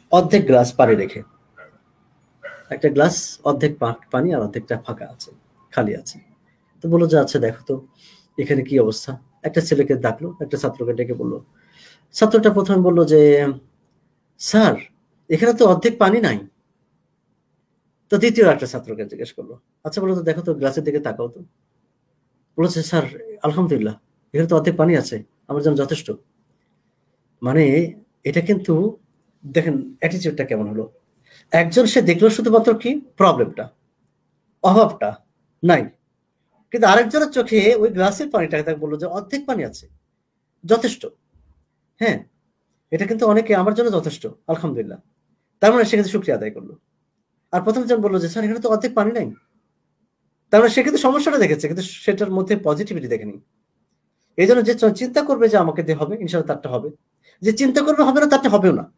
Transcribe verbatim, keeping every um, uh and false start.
অর্ধেক গ্লাস পানি রেখে, একটা গ্লাস অর্ধেক পানি আর অর্ধেকটা ফাঁকা আছে, খালি আছে। তো বললো যে আচ্ছা দেখো তো এখানে কি অবস্থা। একটা ছেলেকে ডাকলো, একটা ছাত্রকে ডেকে বললো। ছাত্রটা প্রথমে বললো যে স্যার এখানে তো অর্ধেক পানি নাই। তো দ্বিতীয় একটা ছাত্রকে জিজ্ঞেস করলো, আচ্ছা বলো তো দেখো তো গ্লাসের দিকে তাকাও তো। বলেছে স্যার আলহামদুলিল্লাহ এখানে তো অর্ধেক পানি আছে, আমার জন্য যথেষ্ট। মানে এটা কিন্তু দেখেন অ্যাটিটিউডটা কেমন হলো। একজন সে দেখলো শুধুমাত্র কি প্রবলেমটা, অভাবটা নাই, কিন্তু আরেকজনের চোখে ওই গ্লাসের পানিটাকে তাকে বললো যে অর্ধেক পানি আছে, যথেষ্ট। হ্যাঁ, এটা কিন্তু অনেকে আমার জন্য যথেষ্ট আলহামদুলিল্লাহ। তার মানে সে কিন্তু শুকরিয়া আদায় করলো। আর প্রথম জন বললো যে স্যার এখানে তো অর্ধেক পানি নাই। তার মানে সে কিন্তু সমস্যাটা দেখেছে, কিন্তু সেটার মধ্যে পজিটিভিটি দেখেনি। এই জন্য যে চিন্তা করবে যে আমাকে দিয়ে হবে ইনশাল্লাহ তারটা হবে, যে চিন্তা করবে হবে না তারটা হবেও না।